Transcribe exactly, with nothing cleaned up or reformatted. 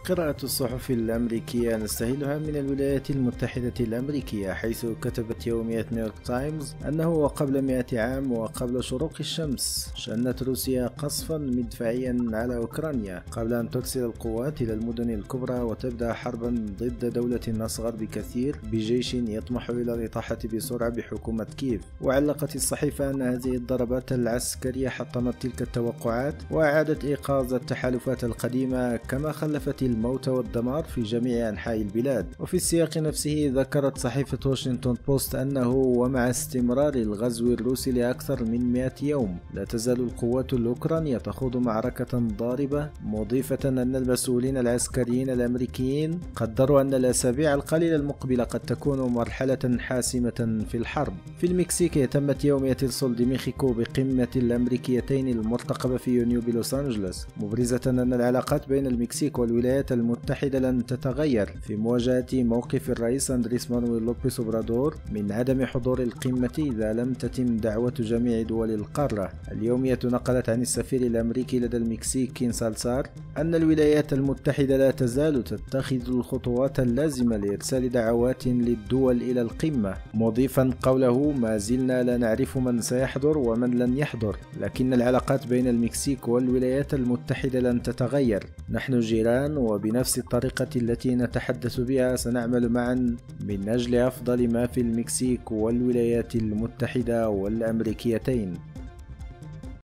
قراءة الصحف الأمريكية نستهلها من الولايات المتحدة الأمريكية، حيث كتبت يومية نيويورك تايمز أنه وقبل مئة عام وقبل شروق الشمس شنت روسيا قصفا مدفعيا على أوكرانيا قبل أن ترسل القوات إلى المدن الكبرى وتبدأ حربا ضد دولة أصغر بكثير بجيش يطمح إلى الإطاحة بسرعة بحكومة كييف. وعلقت الصحيفة أن هذه الضربات العسكرية حطمت تلك التوقعات وأعادت إيقاظ التحالفات القديمة، كما خلفت الموت والدمار في جميع أنحاء البلاد. وفي السياق نفسه ذكرت صحيفة واشنطن بوست أنه ومع استمرار الغزو الروسي لأكثر من مئة يوم لا تزال القوات الأوكرانية تخوض معركة ضاربة، مضيفة أن المسؤولين العسكريين الأمريكيين قدروا أن الأسابيع القليلة المقبلة قد تكون مرحلة حاسمة في الحرب. في المكسيك اهتمت يومية السول دي ميخيكو بقمة الأمريكيتين المرتقبة في يونيو بلوس أنجلوس، مبرزة أن العلاقات بين المكسيك والولايات المتحدة لن تتغير في مواجهة موقف الرئيس أندريس مانويل لوبيس أوبرادور من عدم حضور القمة إذا لم تتم دعوة جميع دول القارة. اليومية نقلت عن السفير الأمريكي لدى المكسيك كين سالسار أن الولايات المتحدة لا تزال تتخذ الخطوات اللازمة لإرسال دعوات للدول إلى القمة، مضيفا قوله: ما زلنا لا نعرف من سيحضر ومن لن يحضر، لكن العلاقات بين المكسيك والولايات المتحدة لن تتغير. نحن جيران، وبنفس الطريقة التي نتحدث بها سنعمل معا من أجل أفضل ما في المكسيك والولايات المتحدة والأمريكيتين.